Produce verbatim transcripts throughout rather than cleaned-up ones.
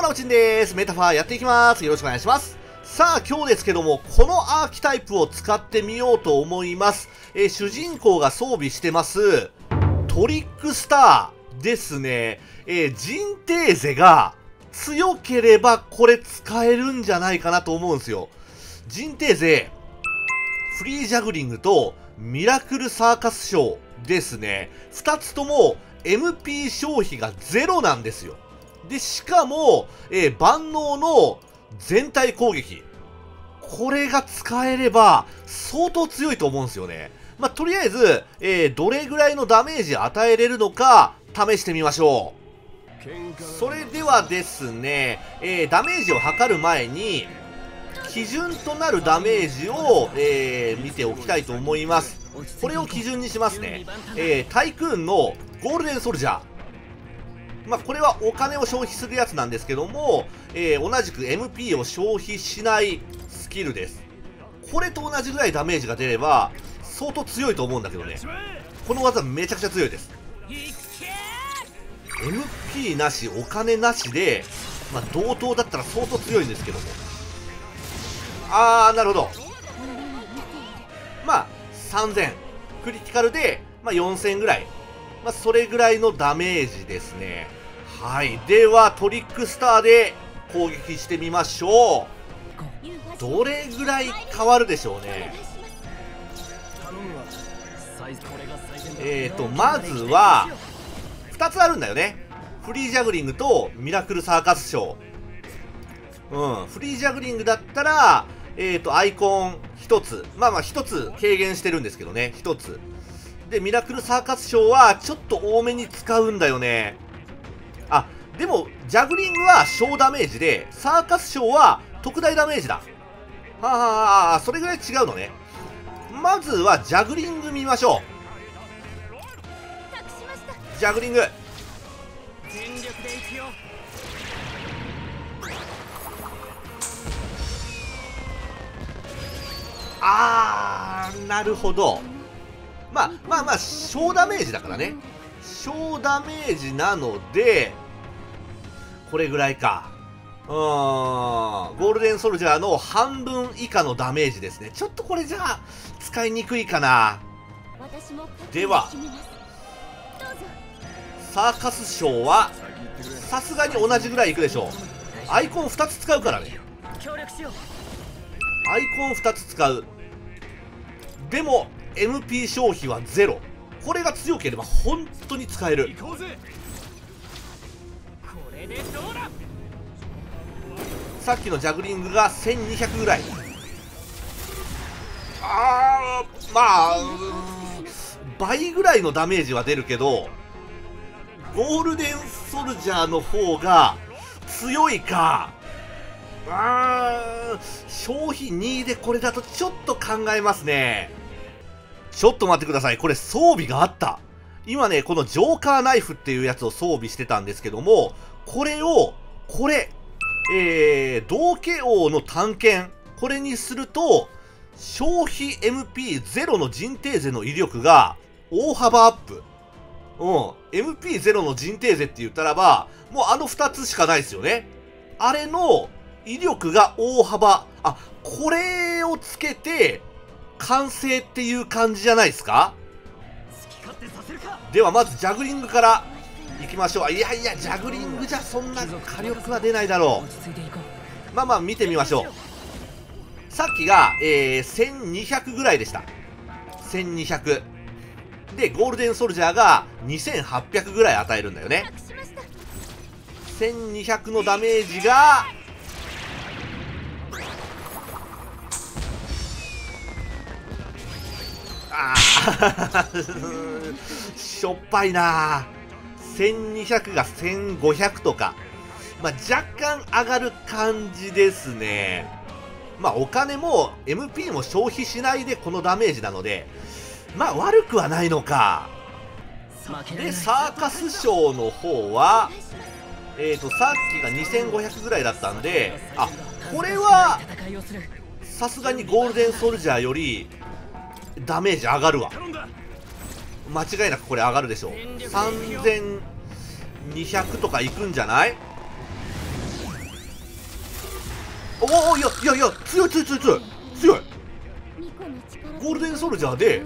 もなおちんです。メタファーやっていきます。よろしくお願いします。さあ、今日ですけども、このアーキタイプを使ってみようと思います。えー、主人公が装備してます、トリックスターですね。えー、ジンテーゼが強ければこれ使えるんじゃないかなと思うんですよ。ジンテーゼ、フリージャグリングとミラクルサーカスショーですね。二つとも エムピー 消費がゼロなんですよ。で、しかも、えー、万能の全体攻撃。これが使えれば相当強いと思うんですよね。まあ、とりあえず、えー、どれぐらいのダメージ与えれるのか試してみましょう。それではですね、えー、ダメージを測る前に、基準となるダメージを、えー、見ておきたいと思います。これを基準にしますね。えー、タイクーンのゴールデンソルジャー。まあ、これはお金を消費するやつなんですけども、えー、同じく エムピー を消費しないスキルです。これと同じぐらいダメージが出れば、相当強いと思うんだけどね。この技めちゃくちゃ強いです。エムピー なし、お金なしで、まあ、同等だったら相当強いんですけども。あー、なるほど。まあ、さんぜん。クリティカルで、まあ、よんせんぐらい。まあ、それぐらいのダメージですね。はい。では、トリックスターで攻撃してみましょう。どれぐらい変わるでしょうね。えーと、まずは、ふたつあるんだよね。フリージャグリングとミラクルサーカスショー。うん。フリージャグリングだったら、えーと、アイコンひとつ。まあまあひとつ軽減してるんですけどね。ひとつ。で、ミラクルサーカスショーはちょっと多めに使うんだよね。あ、でも、ジャグリングは小ダメージで、サーカスショーは特大ダメージだ。はあ、はあ、それぐらい違うのね。まずはジャグリング見ましょう。ジャグリング。あー、なるほど。まあまあまあ、小ダメージだからね。小ダメージなので、これぐらいか。うーん。ゴールデンソルジャーの半分以下のダメージですね。ちょっとこれじゃあ、使いにくいかな。では、サーカスショーは、さすがに同じぐらいいくでしょう。アイコンふたつ使うからね。アイコンふたつ使う。でも、エムピー 消費はゼロ。これが強ければ本当に使える。さっきのジャグリングがせんにひゃくぐらい。あー、まあ、倍ぐらいのダメージは出るけど、ゴールデンソルジャーの方が強いか。あー、消費にでこれだとちょっと考えますね。ちょっと待ってください。これ装備があった。今ね、このジョーカーナイフっていうやつを装備してたんですけども、これを、これ、えー、道化王の探検。これにすると、消費 エムピーゼロ のジンテーゼの威力が大幅アップ。うん。エムピーゼロ のジンテーゼって言ったらば、もうあのふたつしかないですよね。あれの威力が大幅。あ、これをつけて、完成っていう感じじゃないですか。ではまずジャグリングからいきましょう。いやいや、ジャグリングじゃそんな火力は出ないだろう。まあまあ見てみましょう。さっきが、えー、せんにひゃくぐらいでした。せんにひゃくでゴールデンソルジャーがにせんはっぴゃくぐらい与えるんだよね。せんにひゃくのダメージがあーしょっぱいな。せんにひゃくがせんごひゃくとか、まあ、若干上がる感じですね。まあお金も エムピー も消費しないでこのダメージなので、まあ悪くはないのか。でサーカスショーの方はえーとさっきがにせんごひゃくぐらいだったんで、あ、これはさすがにゴールデンソルジャーよりダメージ上がるわ。間違いなくこれ上がるでしょう。さんぜんにひゃくとかいくんじゃない？ おお、いやいやいや、強い強い強い強い強い。ゴールデンソルジャーで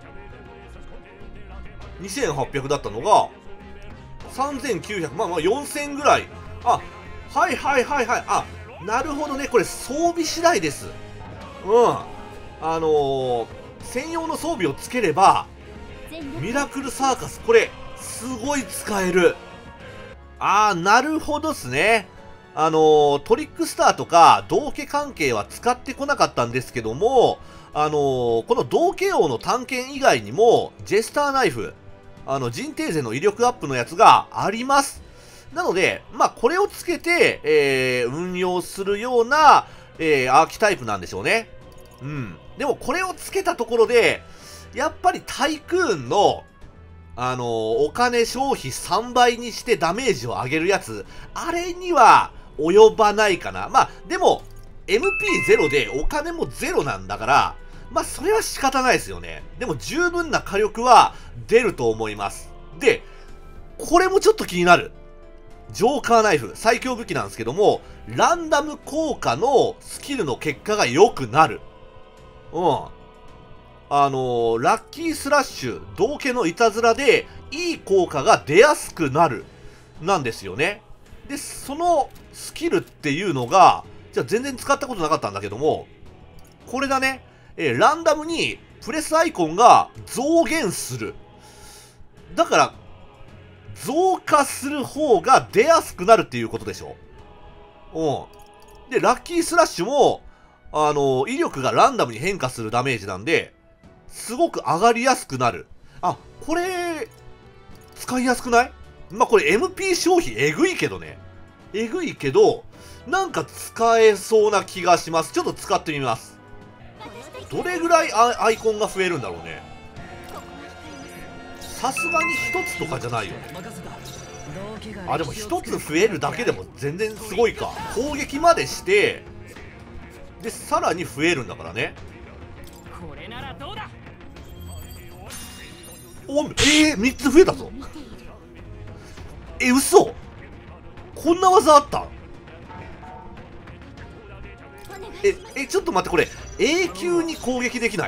にせんはっぴゃくだったのがさんぜんきゅうひゃく、まあまあよんせんぐらい。あ、はいはいはいはい。あ、なるほどね。これ装備次第です。うん。あのー、専用の装備をつければミラクルサーカス、これすごい使える。ああ、なるほどっすね。あのー、トリックスターとか道化関係は使ってこなかったんですけども、あのー、この道化王の探検以外にもジェスターナイフ、あの人帝勢の威力アップのやつがあります。なので、まあ、これをつけて、えー、運用するような、えー、アーキタイプなんでしょうね。うん。でもこれをつけたところで、やっぱりタイクーンのあのー、お金消費さんばいにしてダメージを上げるやつ、あれには及ばないかな。まあ、でも、エムピーゼロ でお金もゼロなんだから、まあ、それは仕方ないですよね。でも、十分な火力は出ると思います。で、これもちょっと気になる。ジョーカーナイフ、最強武器なんですけども、ランダム効果のスキルの結果が良くなる。うん。あのー、ラッキースラッシュ、道化のいたずらで、いい効果が出やすくなる、なんですよね。で、そのスキルっていうのが、じゃあ全然使ったことなかったんだけども、これだね、えー、ランダムにプレスアイコンが増減する。だから、増加する方が出やすくなるっていうことでしょ。うん。で、ラッキースラッシュも、あのー、威力がランダムに変化するダメージなんで、すごく上がりやすくなる。あ、これ、使いやすくない？まあ、これ エムピー 消費えぐいけどね。えぐいけど、なんか使えそうな気がします。ちょっと使ってみます。どれぐらいアイコンが増えるんだろうね。さすがにひとつとかじゃないよね。あ、でもひとつ増えるだけでも全然すごいか。攻撃までして、で、さらに増えるんだからね。 これならどうだ。 お、えー、みっつ増えたぞ。え、嘘。こんな技あった。え、え、ちょっと待って、これ永久に攻撃できない？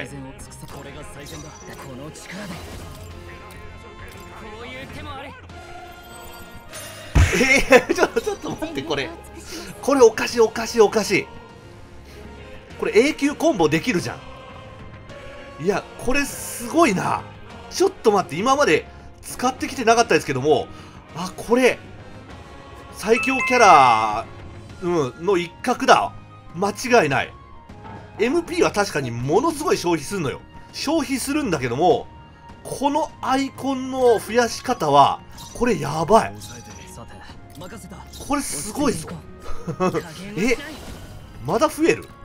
えー、ちょっとちょっと待って、これこれおかしいおかしいおかしい。これ永久コンボできるじゃん。いや、これすごいな。ちょっと待って、今まで使ってきてなかったですけども、あ、これ最強キャラ、うん、の一角だ。間違いない。 エムピー は確かにものすごい消費するのよ。消費するんだけども、このアイコンの増やし方はこれやばい。これすごいぞ。え、まだ増える？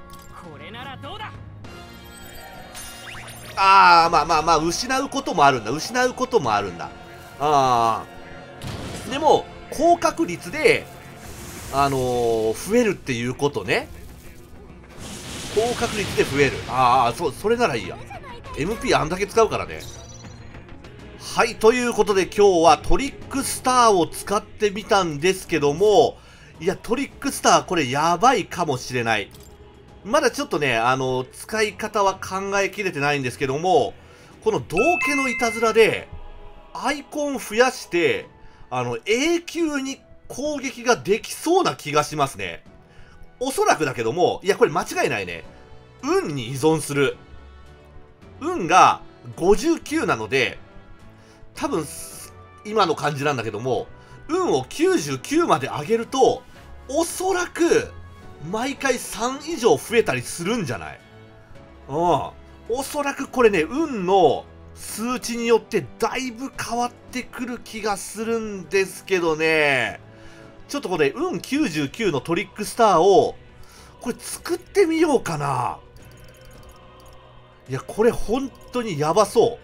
ああ、まあまあまあ、失うこともあるんだ。失うこともあるんだ。ああ。でも、高確率で、あのー、増えるっていうことね。高確率で増える。ああ、そう、それならいいや。エムピー あんだけ使うからね。はい、ということで今日はトリックスターを使ってみたんですけども、いや、トリックスターこれやばいかもしれない。まだちょっとね、あの、使い方は考えきれてないんですけども、この道化のいたずらで、アイコン増やして、あの、永久に攻撃ができそうな気がしますね。おそらくだけども、いや、これ間違いないね。運に依存する。運がごじゅうきゅうなので、多分、今の感じなんだけども、運をきゅうじゅうきゅうまで上げると、おそらく、毎回さん以上増えたりするんじゃない？うん。おそらくこれね、運の数値によってだいぶ変わってくる気がするんですけどね。ちょっとこれ、運きゅうじゅうきゅうのトリックスターを、これ作ってみようかな。いや、これ本当にやばそう。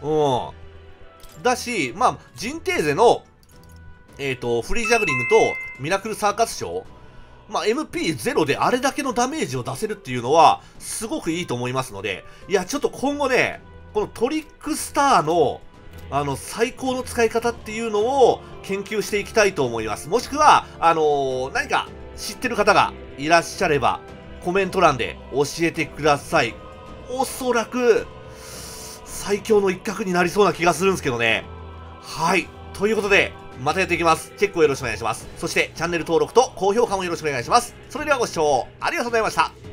うん。だし、まあ、ジンテーゼの、えっと、フリージャグリングとミラクルサーカスショー、まあ、エムピーゼロ であれだけのダメージを出せるっていうのは、すごくいいと思いますので、いや、ちょっと今後ね、このトリックスターの、あの、最高の使い方っていうのを研究していきたいと思います。もしくは、あのー、何か、 知ってる方がいらっしゃれば、コメント欄で教えてください。おそらく、最強の一角になりそうな気がするんですけどね。はい。ということで、またやっていきます。チェックをよろしくお願いします。そして、チャンネル登録と高評価もよろしくお願いします。それではご視聴ありがとうございました。